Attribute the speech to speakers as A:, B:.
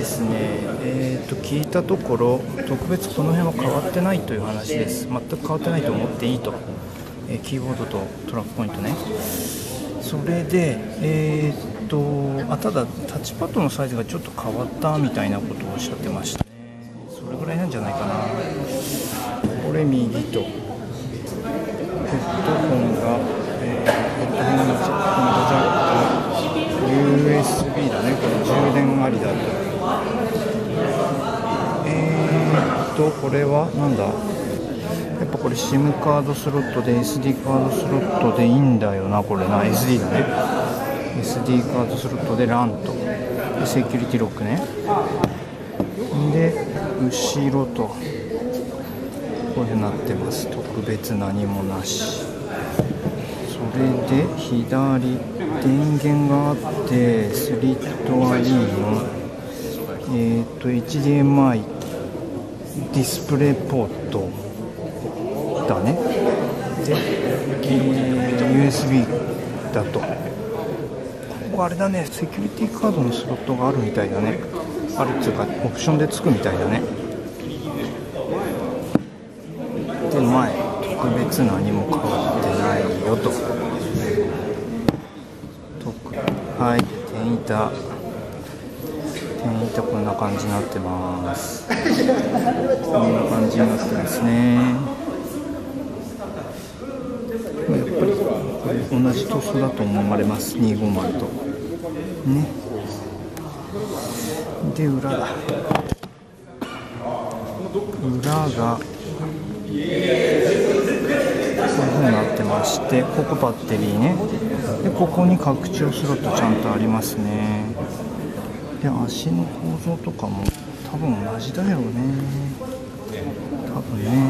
A: ですね、聞いたところ、特別この辺は変わってないという話です。全く変わってないと思っていいと、キーボードとトラックポイントね。それで、ただタッチパッドのサイズがちょっと変わったみたいなことをおっしゃってましたね。それぐらいなんじゃないかな。これ右と、ヘッドホンが、ヘッドホンのジャック、USB だね。これ充電ありだと。これはなんだ。やっぱこれ SIM カードスロットで SD カードスロットでいいんだよな。これな SD だね。SD カードスロットで LAN とでセキュリティロックね。で後ろとこういう風になってます。特別何もなし。それで左電源があってスリットはいいの。HDMI ディスプレイポートだね。で、USB だと。ここあれだね、セキュリティカードのスロットがあるみたいだね。あるっていうかオプションでつくみたいだね。で前特別何も変わってないよと。はい、点板こんな感じになってます。こんな感じになってますね。やっぱりこれ同じ塗装だと思われます。250とね。で裏がこういう風になってまして、ここバッテリーね。でここに拡張スロットちゃんとありますね。で足の構造とかも多分同じだよね。多分ね。